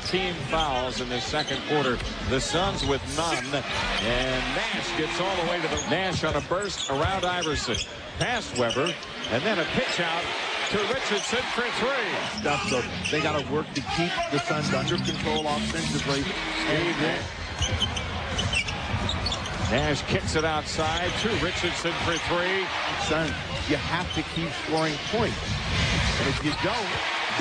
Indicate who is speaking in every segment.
Speaker 1: team fouls in the second quarter. The Suns with none. And Nash gets all the way to the Nash on a burst around Iverson. Past Weber. And then a pitch out to Richardson for three.
Speaker 2: So they got to work to keep the Suns under control offensively.
Speaker 1: Nash kicks it outside to Richardson for three.
Speaker 2: Suns, you have to keep scoring points. And if you don't,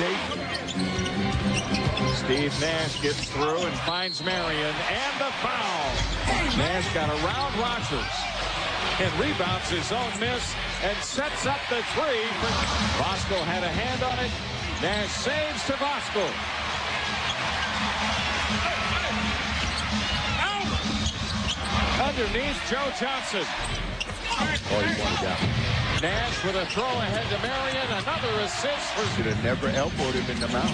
Speaker 1: Steve Nash gets through and finds Marion, and the foul. Nash got around Rogers and rebounds his own miss and sets up the three. Voskuhl had a hand on it. Nash saves to Voskuhl. Underneath, Joe Johnson.
Speaker 2: oh, he wanted down.
Speaker 1: Nash with a throw ahead to Marion. Another assist for...
Speaker 2: Should have never elbowed him in the mouth.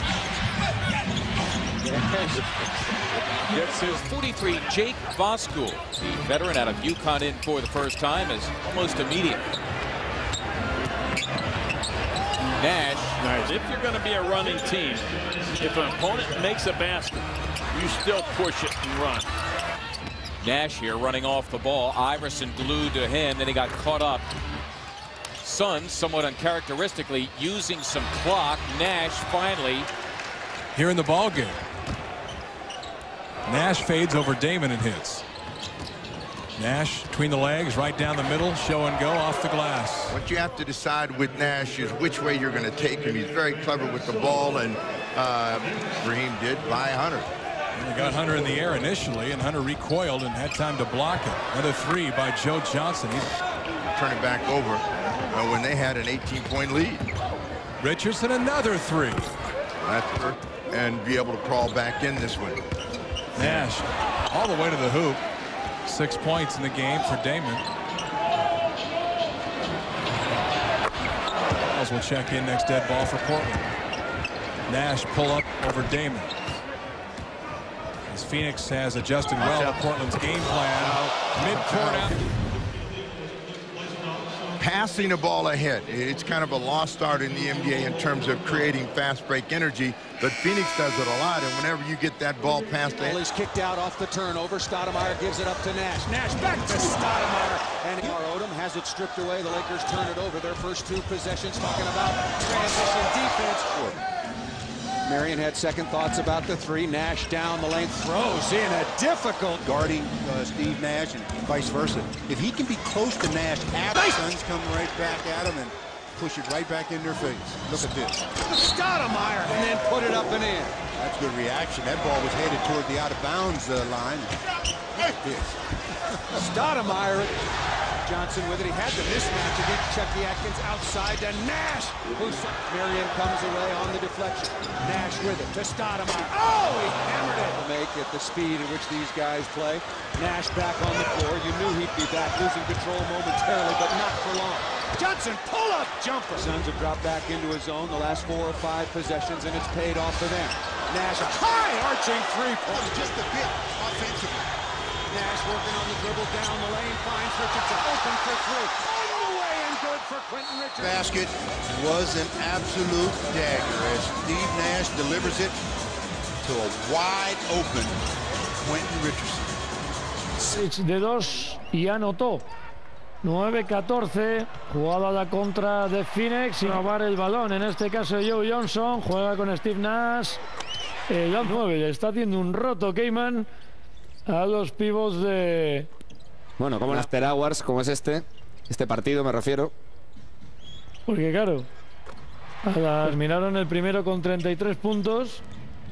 Speaker 1: Gets his
Speaker 3: 43, Jake Voskuhl, the veteran out of UConn, in for the first time, is almost immediate. Nash.
Speaker 4: Nice. If you're going to be a running team, if an opponent makes a basket, you still push it and run.
Speaker 3: Nash here running off the ball. Iverson glued to him. Then he got caught up. Suns, somewhat uncharacteristically, using some clock. Nash finally
Speaker 5: here in the ball game. Nash fades over Damon and hits. Nash between the legs, right down the middle, show and go off the glass.
Speaker 6: What you have to decide with Nash is which way you're going to take him. He's very clever with the ball, and Raheem did by Hunter.
Speaker 5: They got Hunter in the air initially, and Hunter recoiled and had time to block it. Another three by Joe Johnson.
Speaker 6: Turn it back over when they had an 18-point lead.
Speaker 5: Richardson, another three.
Speaker 6: That's her, and be able to crawl back in this one.
Speaker 5: Nash all the way to the hoop. 6 points in the game for Damon. Miles will check in next dead ball for Portland. Nash pull up over Damon. As Phoenix has adjusted well to Portland's game plan. Mid-court out.
Speaker 6: Passing the ball ahead. It's kind of a lost art in the NBA in terms of creating fast break energy, but Phoenix does it a lot, and whenever you get that ball past the...
Speaker 7: He's kicked out off the turnover. Stoudemire gives it up to Nash. Nash back to Stoudemire. And Odom has it stripped away. The Lakers turn it over. Their first two possessions, talking about transition defense. Marion had second thoughts about the three. Nash down the lane, throws in a difficult
Speaker 8: guarding Steve Nash and vice versa. If he can be close to Nash, the Suns come right back at him and push it right back in their face. Look at this.
Speaker 7: Stoudemire, and then put it up and in.
Speaker 8: That's good reaction. That ball was headed toward the out-of-bounds line. Look at this.
Speaker 7: Stoudemire. Johnson with it. He had the mismatch against Chucky Atkins outside to Nash. Marion comes away on the deflection. Nash with it to Stoudemire. Oh, he hammered it to make at the speed at which these guys play. Nash back on the floor. You knew he'd be back, losing control momentarily, but not for long. Johnson, pull-up jumper. Suns have dropped back into his zone the last 4 or 5 possessions, and it's paid off for them. Nash, a high-arching three-point.
Speaker 8: Just a bit offensively.
Speaker 7: Nash working on the dribble down the lane, finds Richardson open for three. All the way and good for Quentin Richardson.
Speaker 8: Basket was an absolute dagger as Steve Nash delivers it to a wide open Quentin Richardson.
Speaker 9: 6 de 2 y anotó. 9-14, jugada a la contra de Phoenix y robar el balón. En este caso Joe Johnson juega con Steve Nash. El 9 le está haciendo un roto Cayman a los pivots de...
Speaker 10: Bueno, como las After Hours, como es este partido me refiero.
Speaker 9: Porque claro, terminaron el primero con 33 puntos,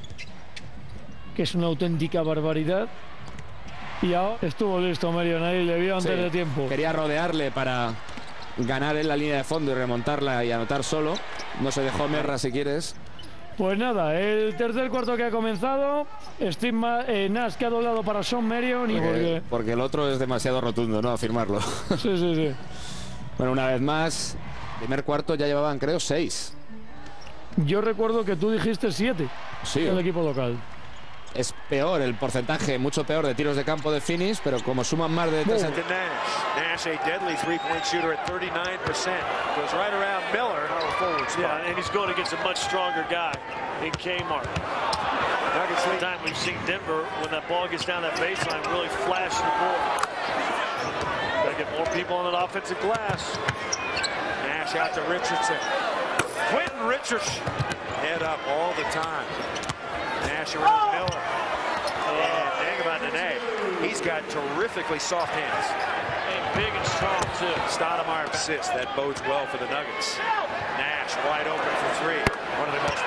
Speaker 9: que es una auténtica barbaridad. Y ahora estuvo listo Marion ahí, le vio antes de tiempo.
Speaker 10: Quería rodearle para ganar en la línea de fondo y remontarla y anotar solo. No se dejó Merra, si quieres.
Speaker 9: Pues nada, el tercer cuarto que ha comenzado. Steve Nash que ha doblado para Shawn Marion.
Speaker 10: Porque el otro es demasiado rotundo, ¿no? Afirmarlo.
Speaker 9: Sí.
Speaker 10: Bueno, una vez más, primer cuarto ya llevaban, creo, 6.
Speaker 9: Yo recuerdo que tú dijiste 7.
Speaker 10: Sí.
Speaker 9: El equipo local.
Speaker 10: Es peor el porcentaje, mucho peor de tiros de campo de Phoenix, pero como suman más de 3...
Speaker 11: Nash, a deadly three-point shooter at 39%. Goes right around Miller. Yeah, and he's going against a much stronger guy in Kmart. Nuggets lead.
Speaker 12: Time we've seen Denver, when that ball gets down that baseline, really flash the ball. Got to get more people on that offensive glass.
Speaker 11: Nash out to Richardson. Quentin Richardson. Head up all the time. Nash around Miller. And hang about Nene. He's got terrifically soft hands.
Speaker 12: And big and strong, too.
Speaker 11: Stoudemire assist. That bodes well for the Nuggets. Nash wide open for three. One of the most.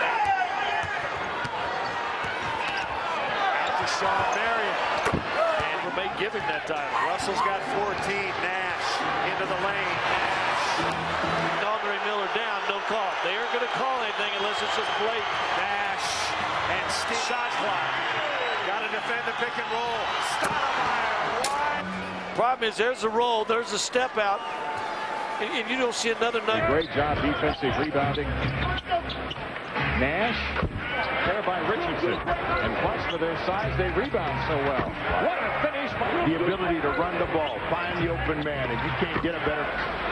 Speaker 11: Out to Sean Marion.
Speaker 12: And we may give him that time.
Speaker 11: Russell's got 14. Nash into the lane. Nash.
Speaker 12: Andre Miller down. No call. They aren't going to call anything unless it's just blatant.
Speaker 11: Nash and Steve. Shot clock. Got to defend the pick and roll. Stoudemire wide.
Speaker 12: Problem is, there's a roll, there's a step out, and you don't see another Nugget.
Speaker 1: Great job defensive rebounding. Nash, there by Richardson. And plus for their size, they rebound so well. What a finish by the ability to run the ball, find the open man, and you can't get a better.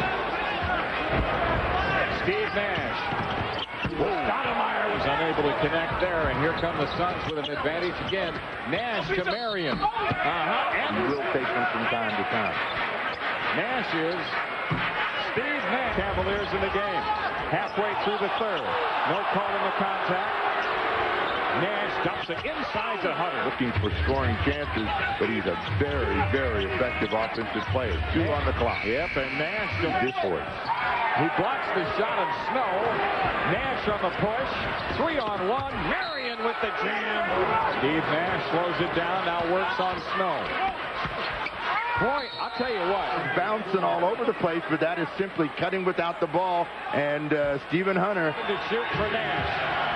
Speaker 1: Steve Nash. Stoudemire was unable to connect there, and here come the Suns with an advantage again. Nash to Marion. And will take them from time to time. Nash is Steve Nash. Cavaliers in the game. Halfway through the third. No call in the contact. Nash dumps it inside to Hunter. Looking for scoring chances, but he's a very, very effective offensive player. 2 on the clock. Yep, and Nash to this point. He blocks the shot of Snow. Nash on the push. 3-on-1. Marion with the jam. Steve Nash slows it down. Now works on Snow. Boy, I'll tell you what.
Speaker 6: Bouncing all over the place, but that is simply cutting without the ball. And Stephen Hunter.
Speaker 1: To shoot for Nash.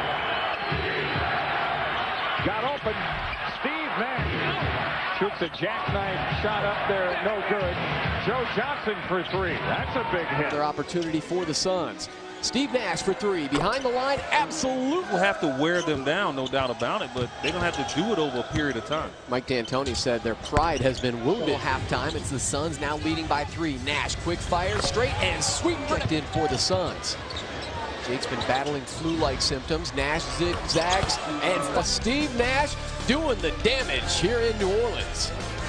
Speaker 1: Got open. Steve Nash shoots a jackknife shot up there. No good. Joe Johnson for 3. That's a big hit.
Speaker 13: Their opportunity for the Suns. Steve Nash for 3. Behind the line, absolutely.
Speaker 14: We'll have to wear them down, no doubt about it, but they're going to have to do it over a period of time.
Speaker 13: Mike D'Antoni said their pride has been wounded. Halftime, it's the Suns now leading by 3. Nash, quick fire, straight and sweep in for the Suns. Jake's been battling flu-like symptoms. Nash zigzags, and Steve Nash doing the damage here in New Orleans.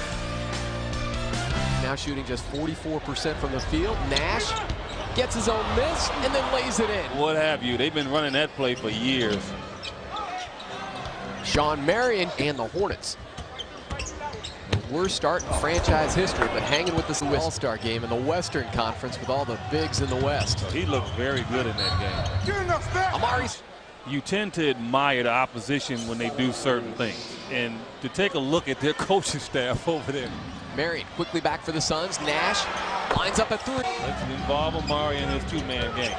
Speaker 13: Now shooting just 44% from the field. Nash gets his own miss and then lays it in.
Speaker 14: What have you? They've been running that play for years.
Speaker 13: Sean Marion and the Hornets. The worst start in franchise history, but hanging with this All-Star game in the Western Conference with all the bigs in the West.
Speaker 14: He looked very good in that game.
Speaker 13: Amari's.
Speaker 14: You tend to admire the opposition when they do certain things. And to take a look at their coaching staff over there.
Speaker 13: Marion quickly back for the Suns. Nash lines up at 3.
Speaker 14: Let's involve Amari in his 2-man game.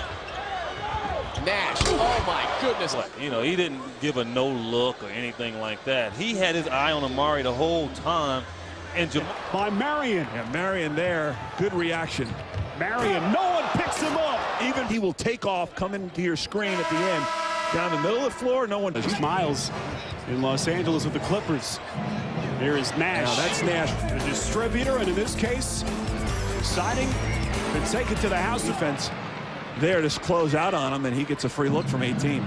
Speaker 13: Nash, oh my goodness.
Speaker 14: You know, he didn't give a no look or anything like that. He had his eye on Amari the whole time. And
Speaker 15: by Marion.
Speaker 5: Yeah, Marion there. Good reaction.
Speaker 15: Marion, no one picks him up.
Speaker 5: Even he will take off, come into your screen at the end. Down the middle of the floor, no one.
Speaker 15: Miles in Los Angeles with the Clippers. There is Nash.
Speaker 5: Now that's Nash.
Speaker 15: The distributor, and in this case, deciding to take it to the house defense.
Speaker 5: There to close out on him, and he gets a free look from 18.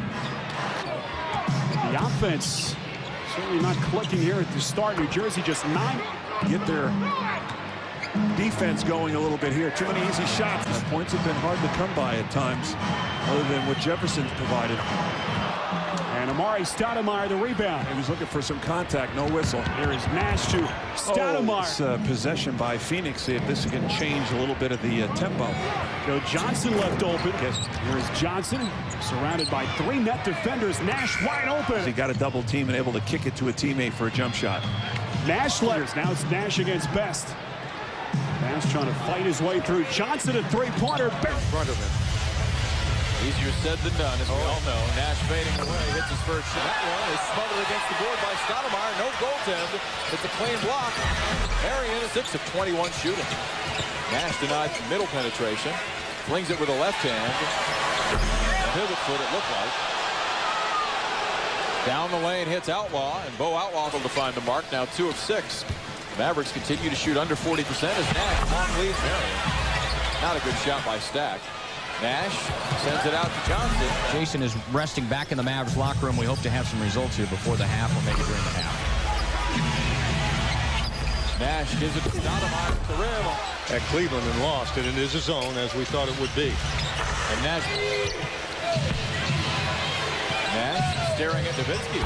Speaker 15: The offense certainly not clicking here at the start. New Jersey just 9.
Speaker 5: Get their defense going a little bit here. Too many easy shots. The points have been hard to come by at times, other than what Jefferson's provided.
Speaker 15: And Amari Stoudemire the rebound.
Speaker 5: He was looking for some contact, no whistle.
Speaker 15: There is Nash to Stoudemire.
Speaker 5: This possession by Phoenix. See if this can change a little bit of the tempo.
Speaker 15: Joe Johnson left open. Here is Johnson surrounded by 3 net defenders. Nash wide open.
Speaker 5: He got a double team and able to kick it to a teammate for a jump shot.
Speaker 15: Nash letters. Now it's Nash against Best. Nash trying to fight his way through. Johnson a 3-pointer.
Speaker 3: In front of him. Easier said than done, as we all know. Nash fading away, hits his first shot. That one is smothered against the board by Stoudemire. No goaltend. It's a clean block. Marion is 6 of 21 shooting. Nash denied middle penetration. Flings it with a left hand. A pivot foot, it looked like. Down the lane, hits Outlaw, and Bo Outlaw able to find the mark. Now 2 of 6. The Mavericks continue to shoot under 40% as Nash long leads Marion. Not a good shot by Stack. Nash sends it out to Johnson.
Speaker 16: Jason is resting back in the Mavs locker room. We hope to have some results here before the half or maybe during the half.
Speaker 3: Nash gives it to Stoudemire at the rim.
Speaker 17: At Cleveland and lost it. It is his own, as we thought it would be.
Speaker 3: And Nash staring at Nowitzki.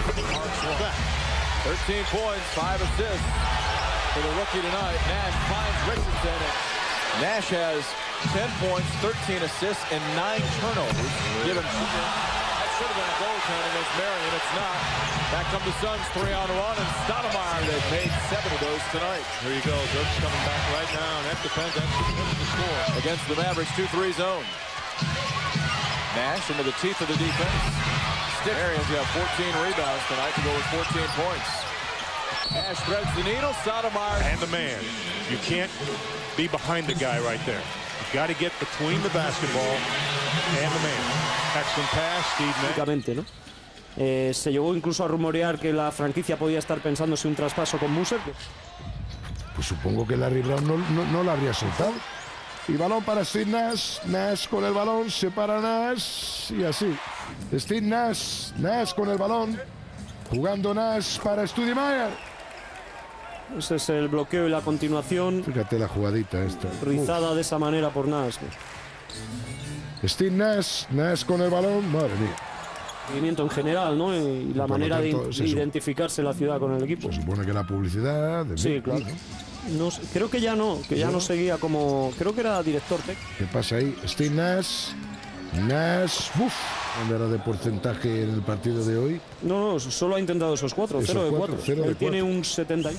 Speaker 3: 13 points, 5 assists for the rookie tonight. Nash finds Richardson. Nash has 10 points, 13 assists, and 9 turnovers. Given that should have been a goaltending against Marion. It's not. Back come the Suns, 3-on-1, and Stoudemire. They've made 7 of those tonight.
Speaker 17: Here you go. Dirk's coming back right now, and that depends on the score.
Speaker 3: Against the Mavericks, 2-3 zone. Nash into the teeth of the defense. Marion's got 14 rebounds tonight to go with 14 points. Nash threads the needle. Stoudemire.
Speaker 17: And the man. You can't be behind the guy right there. You've got to get between the basketball and the man. Excellent pass, Steve Nash.
Speaker 18: ¿no? Se llegó incluso a rumorear que la franquicia podía estar pensándose un traspaso con Muser.
Speaker 19: Pues supongo que Larry Brown no la habría soltado. Y balón para Steve Nash. Nash con el balón, se para Nash y así. Steve Nash, Nash con el balón. Jugando Nash para Stoudemire.
Speaker 18: Ese es el bloqueo y la continuación.
Speaker 19: Fíjate la jugadita esta.
Speaker 18: Rizada de esa manera por Nash.
Speaker 19: Steve Nash, Nash con el balón, madre mía.
Speaker 18: Movimiento en general, ¿no? Y la manera de identificarse la ciudad con el equipo.
Speaker 19: Se supone que la publicidad...
Speaker 18: Sí, claro. No, creo que ya no, que ya no seguía como... Creo que era director técnico.
Speaker 19: ¿Qué pasa ahí? Steve Nash... Nash... Uf, ¿dónde era de porcentaje en el partido de hoy?
Speaker 18: No, solo ha intentado esos 4, 0 de 4. Él tiene un 70.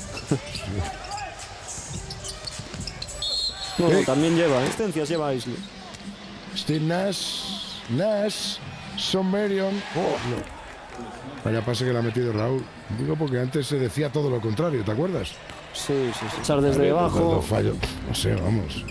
Speaker 18: No, también lleva asistencias, lleva Isley.
Speaker 19: Steve Nash... Nash... Son Marion. No. Vaya pase que le ha metido Raúl. Digo porque antes se decía todo lo contrario, ¿te acuerdas?
Speaker 18: Sí. Echar desde debajo.
Speaker 19: Fallo. No sé, vamos.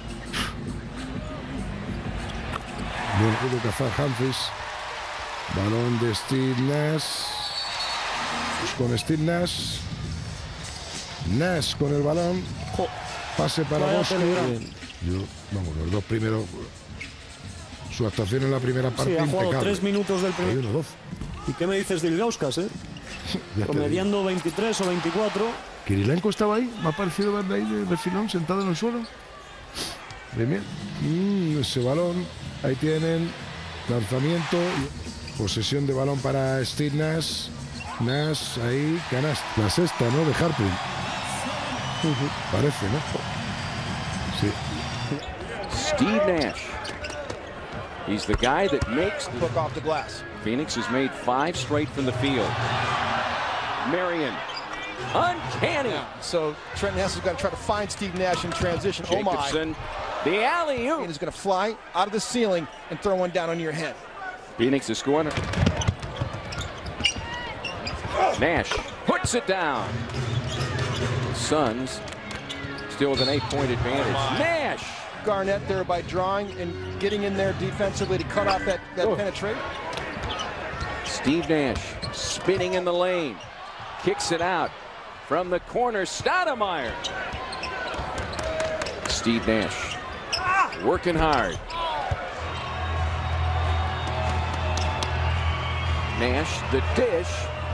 Speaker 19: No pudo cazar Humphries. Balón de Steve Nash. Pues con Steve Nash. Nash con el balón. Pase para Bosco. Vamos, los dos primeros. Su actuación en la primera parte
Speaker 18: ha jugado
Speaker 19: impecable.
Speaker 18: 3 minutos del primer. ¿Y qué me dices de Ilgauskas, promediando 23 o 24.
Speaker 19: Kirilenko estaba ahí. Me ha parecido verle ahí de refilón, sentado en el suelo. Bien. Ese balón. Ahí tienen. Lanzamiento. Posesión de balón para Steve Nash. Nash ahí. Canasta. La sexta, ¿no? De Harprin. Parece, ¿no? Sí.
Speaker 20: Steve Nash. He's the guy that makes the
Speaker 21: puck off the glass.
Speaker 20: Phoenix has made 5 straight from the field. Marion. Uncanny.
Speaker 21: So Trent Ness is going to try to find Steve Nash in transition.
Speaker 20: Jacobson. The alley-oop.
Speaker 21: He's going to fly out of the ceiling and throw one down on your head.
Speaker 20: Phoenix is scoring. Nash puts it down. The Suns still with an 8-point advantage. Nash.
Speaker 21: Garnett there by drawing and getting in there defensively to cut off that penetration.
Speaker 20: Steve Nash spinning in the lane. Kicks it out from the corner. Stoudemire. Steve Nash working hard. Nash, the dish.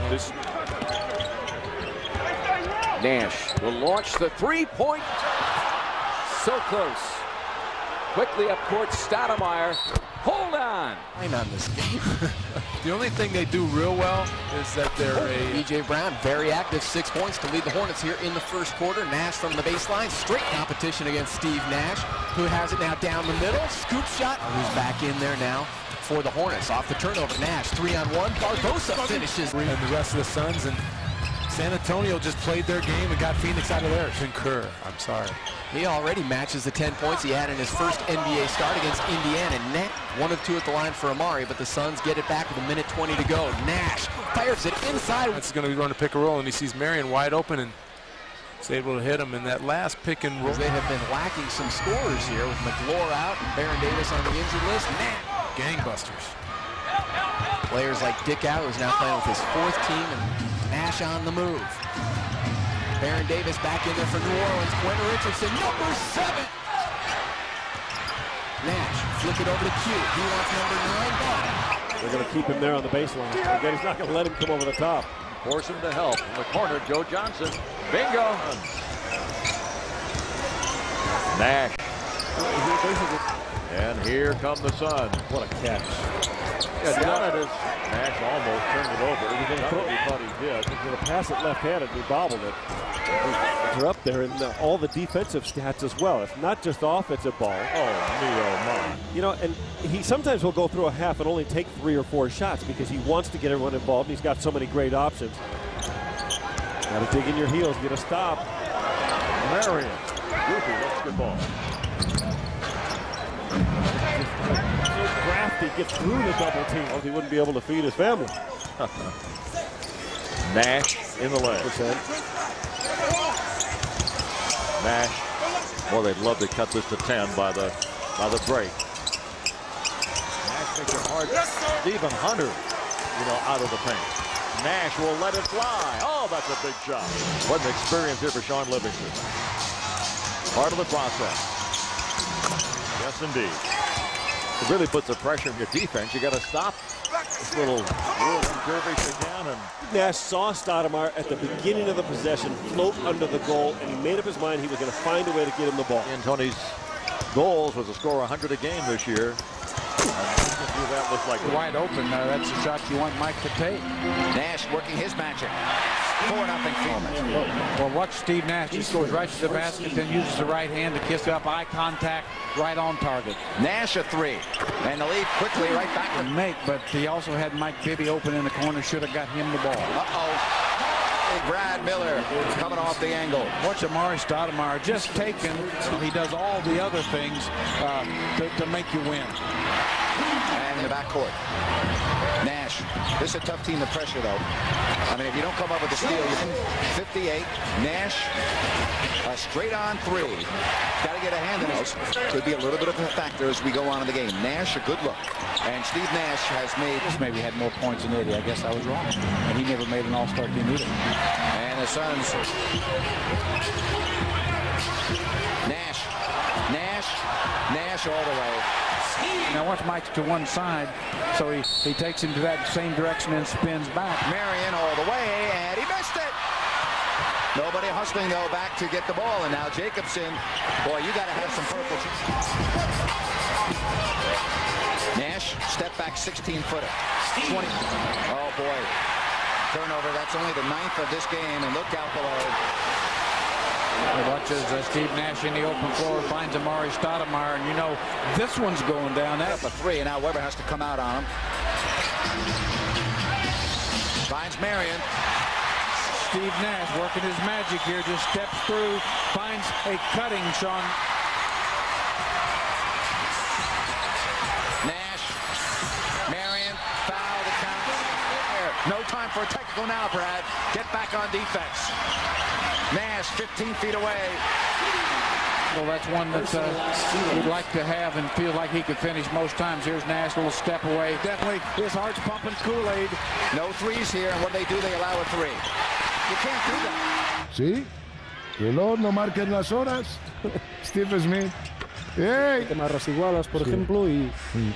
Speaker 20: Nash will launch the 3-point. So close. Quickly up court, Stoudemire. Hold on.
Speaker 21: On this game.
Speaker 3: The only thing they do real well is that they're
Speaker 13: B.J. Brown, very active, 6 points to lead the Hornets here in the first quarter. Nash from the baseline, straight competition against Steve Nash, who has it now down the middle. Scoop shot, who's back in there now for the Hornets. Off the turnover, Nash, 3-on-1. Barbosa finishes.
Speaker 3: And the rest of the Suns and San Antonio just played their game and got Phoenix out of theirs. Concur. I'm sorry.
Speaker 13: He already matches the 10 points he had in his first NBA start against Indiana. Net 1 of 2 at the line for Amari, but the Suns get it back with 1:20 to go. Nash fires it inside.
Speaker 14: That's going to be running a pick and roll, and he sees Marion wide open and is able to hit him in that last pick and roll.
Speaker 13: They have been lacking some scorers here with McLaurin out and Baron Davis on the injured list. Nash.
Speaker 3: Gangbusters.
Speaker 13: Players like Dick Out, who's now playing with his 4th team, and Nash on the move. Baron Davis back in there for New Orleans. Quentin Richardson, number 7. Nash
Speaker 21: flip it over to Q. He wants number 9.
Speaker 2: They're going to keep him there on the baseline. Again, he's not going to let him come over the top.
Speaker 3: Force him to help. In the corner, Joe Johnson. Bingo. Nash. And here come the Suns.
Speaker 2: What a catch.
Speaker 3: Yeah, down at his. Nash almost turned it over.
Speaker 2: He thought he did. He's going to pass it left-handed. He bobbled it. They're up there in all the defensive stats as well. It's not just the offensive ball.
Speaker 3: Oh, me, oh, my.
Speaker 2: You know, and he sometimes will go through a half and only take 3 or 4 shots because he wants to get everyone involved, and he's got so many great options. Got to dig in your heels, get a stop.
Speaker 3: Marion. Goofy, that's a good ball.
Speaker 2: So crafty, gets through the double team. Or he wouldn't be able to feed his family.
Speaker 3: Nash in the leg. Nash. Well, they'd love to cut this to 10 by the break. Nash makes it hard. Stephen Hunter, out of the paint. Nash will let it fly. Oh, that's a big shot. What an experience here for Shaun Livingston. Part of the process. Yes, indeed. It really puts the pressure on your defense. You got to stop this little dervish again. And
Speaker 2: Nash saw Stoudemire at the beginning of the possession float under the goal, and he made up his mind he was going to find a way to get him the ball.
Speaker 3: D'Antoni's goals was to score 100 a game this year. That looks like
Speaker 22: wide open. That's a shot you want Mike to take. Nash working his magic. 4-0 Phoenix. Well, watch Steve Nash. He goes right to the basket, then uses the right hand to kiss up, eye contact, right on target. Nash a 3. And the lead quickly right back to make, but he also had Mike Bibby open in the corner. Should have got him the ball. Brad Miller coming off the angle. Watch Amar'e Stoudemire just taken. He does all the other things to make you win. And in the backcourt. Nash. This is a tough team to pressure, though. I mean, if you don't come up with the steal, you're in 58. Nash, a straight-on 3. Got to get a hand in it. Could be a little bit of a factor as we go on in the game. Nash, a good look. And Steve Nash has maybe had more points than Eddie. I guess I was wrong. And he never made an all-star team either. And the Suns. Nash all the way. Now watch Mike to one side, so he takes him to that same direction and spins back. Marion all the way, and he missed it. Nobody hustling, though, back to get the ball, and now Jacobson. Boy, you got to have some purple. Nash, step back 16-footer. 20. Oh, boy. Turnover, that's only the 9th of this game, and look out below. Watches Steve Nash in the open floor, finds Amar'e Stoudemire, and you know this one's going down. That's a 3, and now Weber has to come out on him. Finds Marion. Steve Nash working his magic here, just steps through, finds a cutting Shaun. Nash, Marion, foul to count. No time for a technical now, Brad. Get back on defense. Nash 15 feet away. Well, that's one that we'd like to have and feel like he could finish most times. Here's Nash, a little step away. Definitely, his heart's pumping Kool-Aid. No threes here, and what they do, they allow a 3. You can't do that.
Speaker 19: Sí, reloj, no marquen las horas. Steve Smith. ¡Hey!
Speaker 18: Marras igualas, por ejemplo, y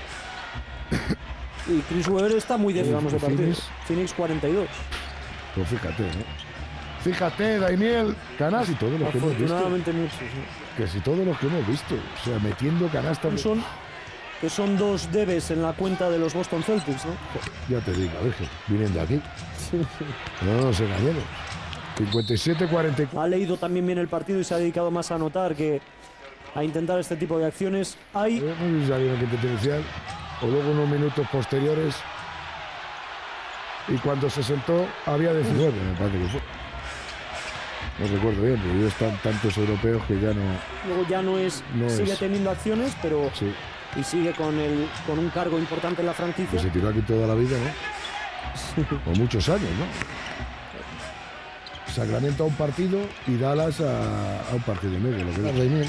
Speaker 18: Chris Webber está muy de digamos de partido. Phoenix 42.
Speaker 19: Pues fíjate, ¿eh? Fíjate, Daniel, canastas y todos los que hemos visto.
Speaker 18: Muchos, ¿no?
Speaker 19: Que si todos los que hemos visto, o sea, metiendo canastas.
Speaker 18: Que son 2 debes en la cuenta de los Boston Celtics, ¿no?
Speaker 19: Ya te digo, a ver, vienen de aquí. No nos engañemos. 57-44.
Speaker 18: Ha leído también bien el partido y se ha dedicado más a anotar que a intentar este tipo de acciones. Hay
Speaker 19: un potencial, o luego unos minutos posteriores, y cuando se sentó había 19, me parece que fue. No recuerdo bien, porque están tantos europeos que ya no.
Speaker 18: Luego ya no es. Sigue teniendo acciones, pero.
Speaker 19: Sí.
Speaker 18: Y sigue con un cargo importante en la franquicia.
Speaker 19: Que se tiró aquí toda la vida, ¿no? O muchos años, ¿no? Sacramento a un partido y Dallas a un partido y medio. Lo que da Rainier,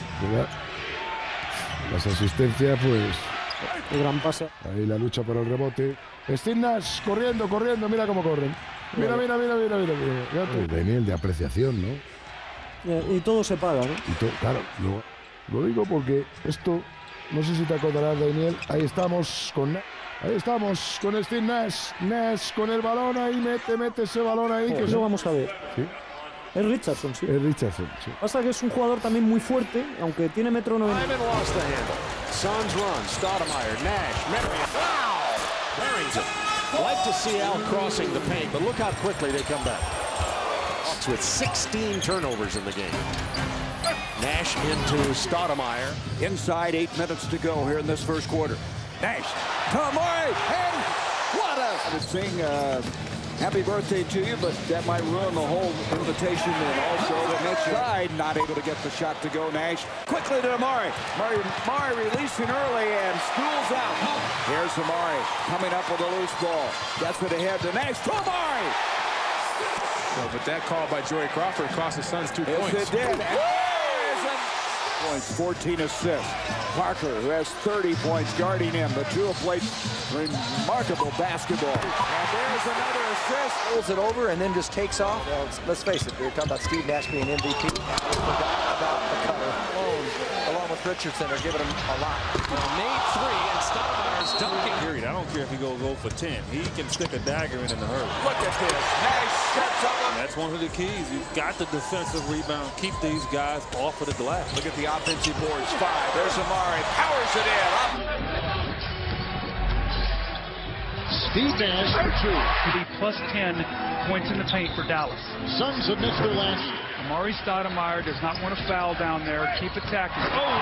Speaker 19: las asistencias, pues.
Speaker 18: El gran pase.
Speaker 19: Ahí la lucha por el rebote. Steve Nash corriendo, mira cómo corren. Mira. Rainier de apreciación, ¿no?
Speaker 18: Y todo se paga, ¿no?
Speaker 19: Claro, lo digo porque esto No sé si te acordarás, Daniel. Ahí estamos con Steve Nash. Nash con el balón ahí, mete ese balón ahí.
Speaker 18: Que lo vamos a ver.
Speaker 19: ¿Sí?
Speaker 18: Es Richardson, sí.
Speaker 19: Es Richardson, sí.
Speaker 18: Pasa que es un jugador también muy fuerte, aunque tiene 1,90 m.
Speaker 11: Suns run. Stoudemire, Nash, Marion. Wow! Barrington. Like to see Al crossing the paint, but look how quickly they come back. With 16 turnovers in the game. Nash into Stoudemire.
Speaker 20: Inside 8 minutes to go here in this first quarter. Nash to Amari, and what a sing happy birthday to you, but that might ruin the whole invitation, and also the next side not able to get the shot to go. Nash quickly to Amari. Amari releasing early and schools out. Here's Amari coming up with a loose ball. Gets it ahead to Nash to Amari.
Speaker 4: Well, but that call by Joey Crawford cost the Suns 2 points.
Speaker 20: Yes, it did. Points, 14 assists. Parker, who has 30 points, guarding him. The two have played remarkable basketball. And there's another assist.
Speaker 21: Pulls it over and then just takes off. Well, let's face it, we were talking about Steve Nash being MVP. Forgot about the cutter along with Richardson are giving him a lot.
Speaker 11: Made three, and Stoudemire is dunking.
Speaker 14: Period. I don't care if he goes 0 for 10. He can stick a dagger in the hurry.
Speaker 20: Look at this. Nash sets up.
Speaker 14: That's one of the keys. You've got the defensive rebound. Keep these guys off of the glass.
Speaker 20: Look at the offensive boards. 5. There's Amari. Powers it in. Up.
Speaker 7: Steve Nash
Speaker 15: to be plus 10 points in the paint for Dallas.
Speaker 7: Suns have missed their last.
Speaker 15: Amari Stoudemire does not want to foul down there. Keep attacking.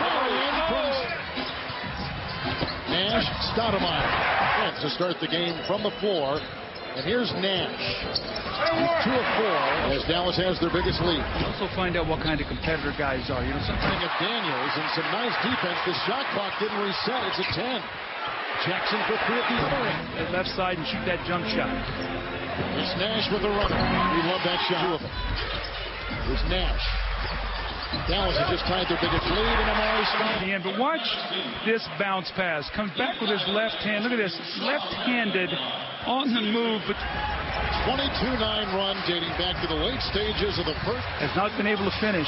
Speaker 7: Nash, Stoudemire to start the game from the floor. And here's Nash. He's 2 of 4 as Dallas has their biggest lead.
Speaker 15: Also find out what kind of competitor guys are. You know,
Speaker 7: something of Daniels and some nice defense. The shot clock didn't reset. It's a 10. Jackson for 3 at the other end.
Speaker 15: The left side and shoot that jump shot.
Speaker 7: It's Nash with a runner. We love that shot. 2 of them. Here's Nash. Dallas has just tied their biggest lead in Amari Stoudemire.
Speaker 15: But watch this bounce pass. Comes back with his left hand. Look at this. Left-handed on the move. But
Speaker 7: 22-9 run dating back to the late stages of the first.
Speaker 15: Has not been able to finish.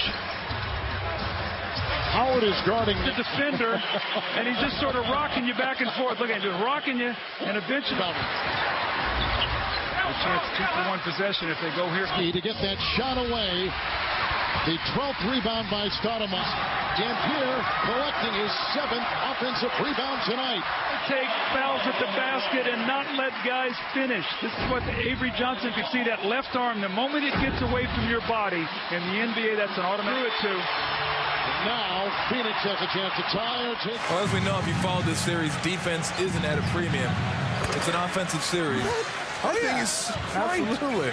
Speaker 7: Howard is guarding
Speaker 15: the defender, and he's just sort of rocking you back and forth. Look at him, just rocking you, and eventually a chance to 2-for-1 possession if they go here.
Speaker 7: To get that shot away. The 12th rebound by Stoudemire. Dampier collecting his 7th offensive rebound tonight.
Speaker 15: Take fouls at the basket and not let guys finish. This is what Avery Johnson could see, that left arm. The moment it gets away from your body, in the NBA, that's an automatic.
Speaker 7: Now, Phoenix has a chance to tie or take.
Speaker 5: Well, as we know, if you follow this series, defense isn't at a premium. It's an offensive series. Absolutely.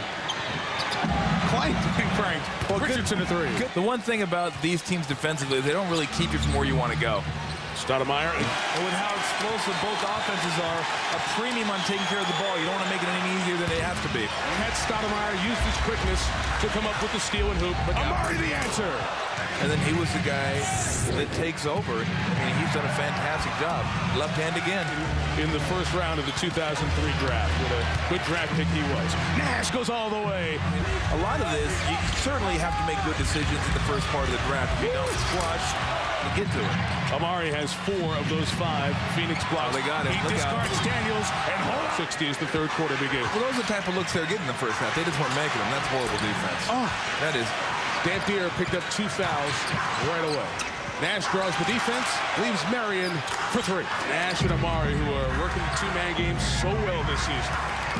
Speaker 4: Cranked. Well, Richardson a 3.
Speaker 5: The one thing about these teams defensively is they don't really keep you from where you want to go.
Speaker 17: Stoudemire.
Speaker 5: And with how explosive both offenses are, a premium on taking care of the ball. You don't want to make it any easier than it has to be.
Speaker 17: Had Stoudemire used his quickness to come up with the steal and hoop. But Amari the answer.
Speaker 5: And then he was the guy that takes over. I mean, he's done a fantastic job. Left hand again.
Speaker 17: In the first round of the 2003 draft. What a good draft pick he was. Nash goes all the way.
Speaker 5: A lot of this, you certainly have to make good decisions in the first part of the draft. If you don't flush, you get to it.
Speaker 17: Amari has 4 of those 5 Phoenix blocks.
Speaker 5: Oh, they got it.
Speaker 17: He discards Daniels, and 60 as the third quarter begins.
Speaker 5: Well, those are the type of looks they're getting in the first half. They just weren't making them. That's horrible defense.
Speaker 17: Oh.
Speaker 5: That is.
Speaker 17: Dampier picked up 2 fouls right away. Nash draws the defense, leaves Marion for 3. Nash and Amari, who are working the 2-man game so well this season.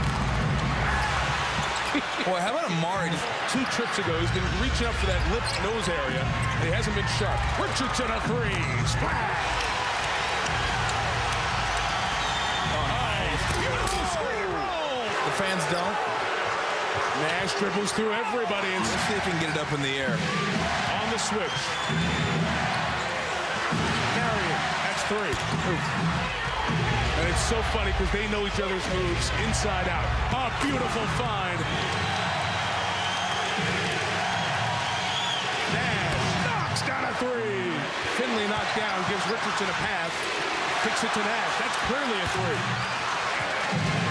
Speaker 5: Boy, how about Amari?
Speaker 17: 2 trips ago, he's been reaching up for that lip nose area, and he hasn't been sharp. Richardson a 3. Splash!
Speaker 5: Oh, nice.
Speaker 17: Beautiful screen roll!
Speaker 5: The fans don't.
Speaker 17: Nash dribbles through everybody and
Speaker 5: let's see if he can get it up in the air.
Speaker 17: On the switch. Marion, that's 3. And it's so funny because they know each other's moves inside out. A beautiful find. Nash knocks down a 3. Finley knocked down, gives Richardson a pass. Kicks it to Nash. That's clearly a 3.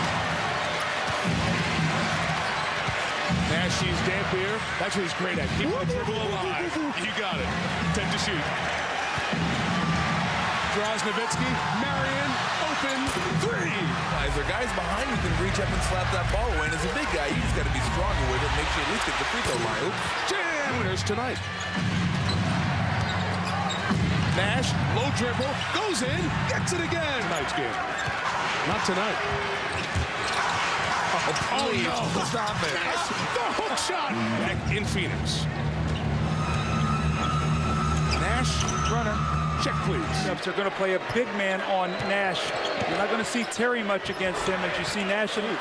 Speaker 17: Nash sees Dampier. That's what he's great at. Keep the dribble alive. You got it. 10 to shoot. draws Nowitzki. Marion, open, three.
Speaker 8: Guys, there are guys behind you can reach up and slap that ball away. And as a big guy, you just got to be stronger with it. Make sure you at least get the free throw line. Oops.
Speaker 17: Jam winners tonight. Nash, low dribble, goes in, gets it again. Tonight's game. Not tonight. Oh no, stop it. The hook shot. Back in Phoenix. Nash, runner. Check, please.
Speaker 15: They're going to play a big man on Nash. You're not going to see Terry much against him as you see Nash and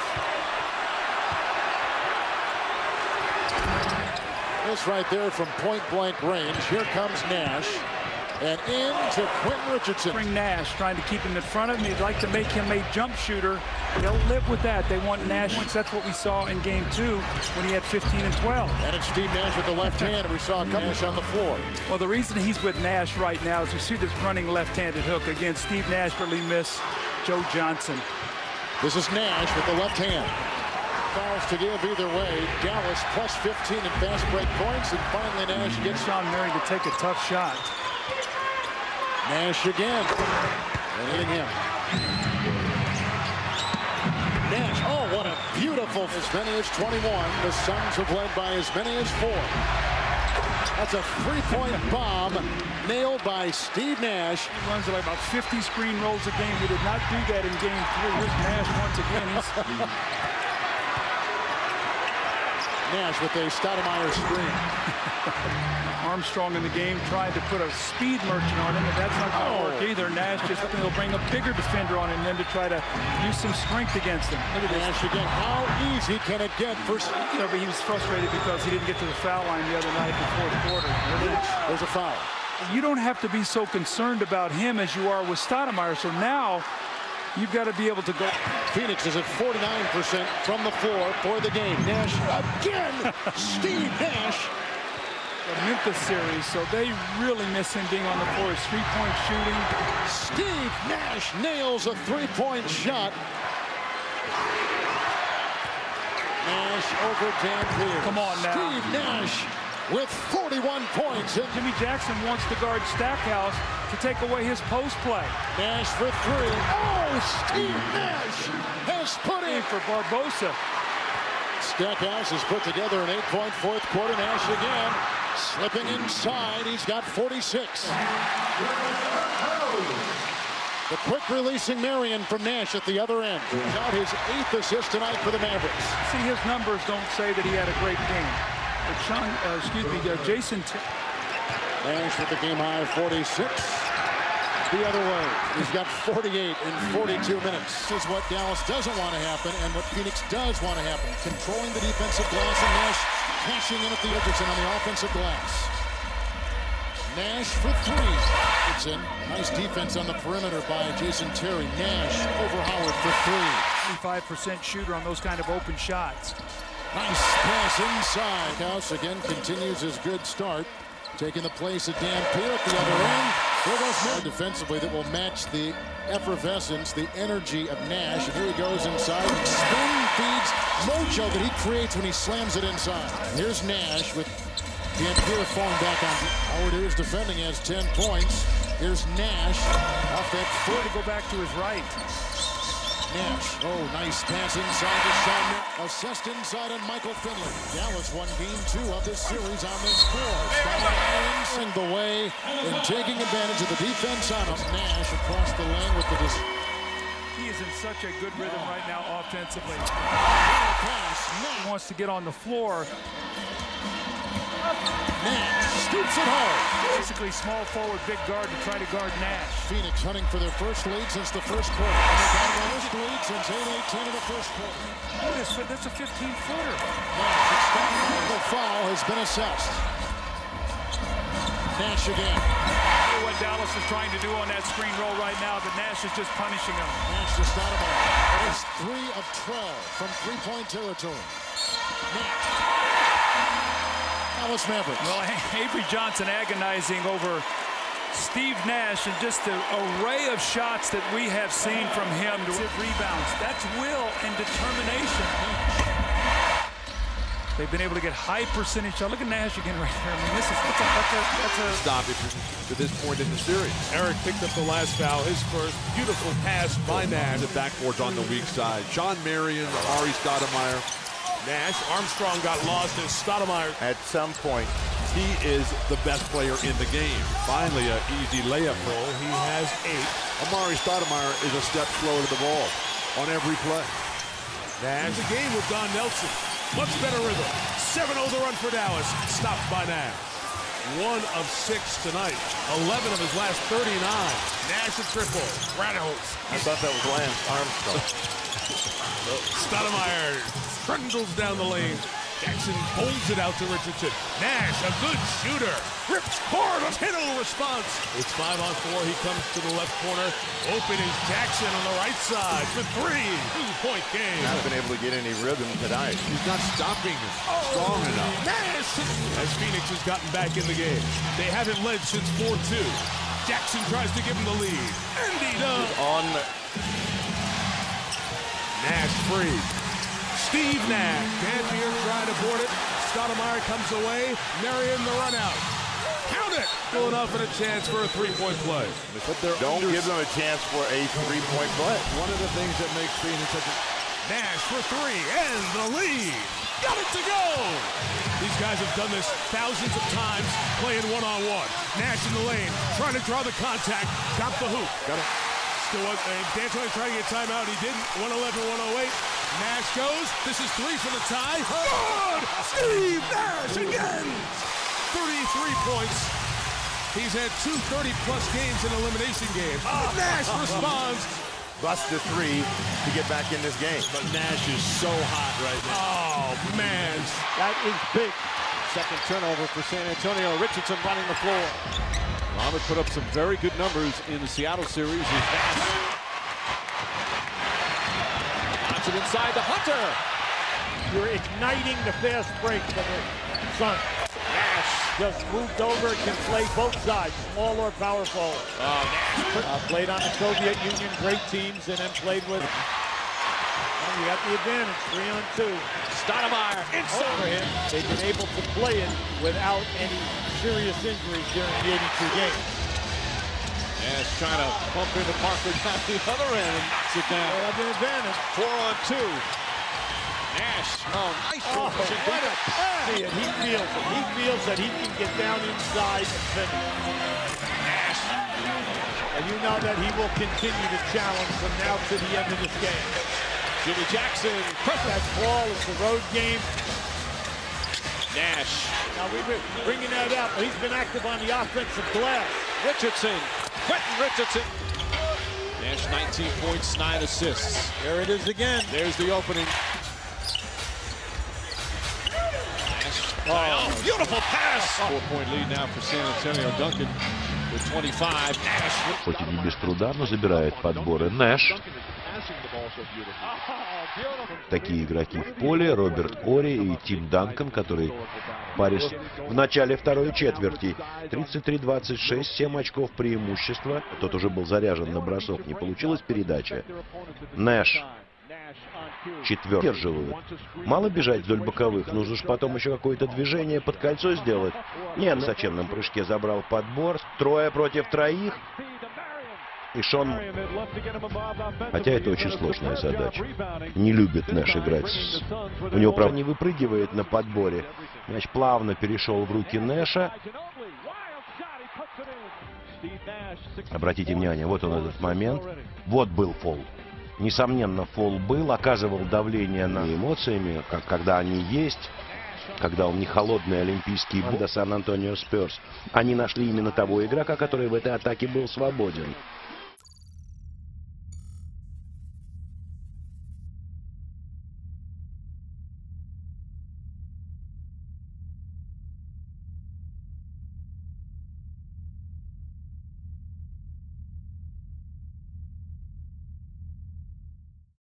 Speaker 7: This right there from point-blank range. Here comes Nash. And into Quentin Richardson.
Speaker 15: Bring Nash, trying to keep him in front of him. He'd like to make him a jump shooter. They'll live with that. They want Nash. That's what we saw in game 2 when he had 15 and 12.
Speaker 7: And it's Steve Nash with the left hand, and we saw a couple on the floor.
Speaker 15: Well, the reason he's with Nash right now is you see this running left-handed hook. Again, Steve Nash really missed Joe Johnson.
Speaker 7: This is Nash with the left hand. Fouls to give either way. Dallas plus 15 in fast break points, and finally Nash gets
Speaker 15: Sean Marion to take a tough shot.
Speaker 7: Nash again. And hitting him. Nash, oh, what a beautiful, as many as 21. The Suns have led by as many as 4. That's a three-point bomb nailed by Steve Nash.
Speaker 15: He runs like about 50 screen rolls a game. He did not do that in game 3. Here's Nash once again.
Speaker 7: Nash with a Stoudemire screen.
Speaker 15: Armstrong in the game tried to put a speed merchant on him, but that's not going to work either. Nash just will bring a bigger defender on him then to try to use some strength against him. Look at this.
Speaker 7: Nash again. How easy can it get for...
Speaker 15: You know, but he was frustrated because he didn't get to the foul line the other night in the fourth quarter.
Speaker 7: There's a foul.
Speaker 15: You don't have to be so concerned about him as you are with Stoudemire. So now you've got to be able to go.
Speaker 7: Phoenix is at 49% from the floor for the game. Nash again. Steve Nash.
Speaker 15: The Memphis series, so they really miss him being on the floor. His three-point shooting.
Speaker 7: Steve Nash nails a three-point shot. Nash over Dampier.
Speaker 15: Come on now.
Speaker 7: Steve Nash with 41 points.
Speaker 15: Jimmy Jackson wants to guard Stackhouse to take away his post play.
Speaker 7: Nash for 3. Oh, Steve Nash has put in
Speaker 15: for Barbosa.
Speaker 7: Stackhouse has put together an 8-point fourth quarter. Nash again. Slipping inside, he's got 46. The quick releasing Marion from Nash at the other end. Got his 8th assist tonight for the Mavericks.
Speaker 15: See, his numbers don't say that he had a great game. But Jason.
Speaker 7: Nash with the game high 46. The other way. He's got 48 in 42 minutes. This is what Dallas doesn't want to happen and what Phoenix does want to happen. Controlling the defensive glass and Nash cashing in at the Richardson on the offensive glass. Nash for 3. It's in. Nice defense on the perimeter by Jason Terry. Nash over Howard for 3.
Speaker 15: 25% shooter on those kind of open shots.
Speaker 7: Nice pass inside. House again continues his good start. Taking the place of Dampier at the other end. There goes more defensively that will match the effervescence, the energy of Nash. And here he goes inside. Spin feeds mojo that he creates when he slams it inside. Here's Nash with Dampier falling back on. Howard is defending, has 10 points. Here's Nash off that foot to go back to his right. Nash, oh, nice pass inside to Sean. Assessed inside on Michael Finley. Dallas won game 2 of this series on this score. Stoudemire the way and taking advantage of the defense on him. Nash across the lane with the...
Speaker 15: He is in such a good rhythm right now offensively. He wants to get on the floor.
Speaker 7: Nash scoops it home.
Speaker 15: Basically small forward, big guard to try to guard Nash.
Speaker 7: Phoenix hunting for their first lead since the first quarter. They've got their first lead since 8:18 of the first quarter.
Speaker 15: That's a 15-footer.
Speaker 7: The foul has been assessed. Nash again.
Speaker 15: What Dallas is trying to do on that screen roll right now, but Nash is just punishing him.
Speaker 7: Nash to Stoudemire. That is 3 of 12 from three-point territory. Nash. Dallas Mavericks.
Speaker 15: Well, Avery Johnson agonizing over Steve Nash and just the array of shots that we have seen from him to rebounds. That's will and determination. They've been able to get high percentage shot. Look at Nash again right there. I mean, this is that's a
Speaker 3: stoppage to this point in the series.
Speaker 17: Eric picked up the last foul, his first. Beautiful pass by Nash.
Speaker 3: The backboard's on the weak side. Shawn Marion, Amar'e Stoudemire.
Speaker 17: Nash, Armstrong got lost as Stoudemire.
Speaker 3: At some point, he is the best player in the game. Finally, an easy layup goal. He has 8. Amar'e Stoudemire is a step slower to the ball on every play.
Speaker 17: Nash, the game with Don Nelson. Much better rhythm. 7-0 the run for Dallas. Stopped by Nash. 1 of 6 tonight. 11 of his last 39. Nash a triple. Rattles.
Speaker 11: I thought that was Lance Armstrong.
Speaker 17: Stoudemire trundles down the lane. Jackson holds it out to Richardson. Nash, a good shooter. Rips hard. A 10-0 response. It's 5-on-4. He comes to the left corner. Open is Jackson on the right side for 3. 2-point game.
Speaker 11: Not been able to get any rhythm tonight.
Speaker 3: He's not stopping strong enough.
Speaker 17: Nash! As Phoenix has gotten back in the game. They haven't led since 4-2. Jackson tries to give him the lead. And he does. Nash free. Steve Nash. Dampier trying to board it. Stoudemire comes away. Marion the run out. Count it. Good enough and a chance for a 3-point play.
Speaker 11: But don't give them a chance for a 3-point play.
Speaker 3: One of the things that makes Phoenix such a...
Speaker 17: Nash for 3 and the lead. Got it to go. These guys have done this thousands of times playing one-on-one. Nash in the lane, trying to draw the contact. Got the hoop.
Speaker 3: Got it.
Speaker 17: Still D'Antoni trying to get timeout. He didn't. 111-108. Nash goes. This is 3 for the tie. Good! Steve Nash again! 33 points. He's had 2 30-plus games in elimination games. Nash responds.
Speaker 11: Bust the 3 to get back in this game.
Speaker 17: But Nash is so hot right now. Oh, man.
Speaker 1: That is big. Second turnover for San Antonio. Richardson running the floor. Muhammad put up some very good numbers in the Seattle series. Launch it inside to Hunter. You're igniting the fast break for the Suns. Nash just moved over, can play both sides, small or power forward. Nash played on the Soviet Union, great teams, and then played with. Well, you got the advantage, 3-on-2. Stoudemire over him. They've been able to play it without any serious injuries during the 82 games. Nash trying to bump into Parker down the other end and knocks it down. They have the advantage. 4-on-2. Nash. Oh, nice. What a pass. See it. He feels it. He feels that he can get down inside and finish. Nash. And you know that he will continue to challenge from now to the end of this game. Jimmy Jackson. That ball is the road game. Nash. Now we've been bringing that up. He's been active on the offensive glass. Richardson. Quentin Richardson. Nash 19 points, 9 assists. There it is again. There's the opening. Oh, beautiful pass. 4-point lead now for San Antonio. Duncan with 25. Nash.
Speaker 9: Хоть и не без труда, но забирает подборы Нэш. Такие игроки в поле: Роберт Ори и Тим Данкан, который парис в начале второй четверти. 33-26, 7 очков преимущества. Тот уже был заряжен на бросок, не получилась передача. Нэш. Четвертый. Держивают. Мало бежать вдоль боковых, нужно же потом еще какое-то движение под кольцо сделать. Нет, в высоченном прыжке забрал подбор. 3 против 3. И Шон... Хотя это очень сложная задача. Не любит Нэш играть. У него, правда, не выпрыгивает на подборе. Мяч плавно перешел в руки Нэша. Обратите внимание, вот он этот момент. Вот был фол. Несомненно, фол был, оказывал давление на эмоциями, как когда они есть, когда он не холодный олимпийский бой до Сан-Антонио Спёрс. Они нашли именно того игрока, который в этой атаке был свободен.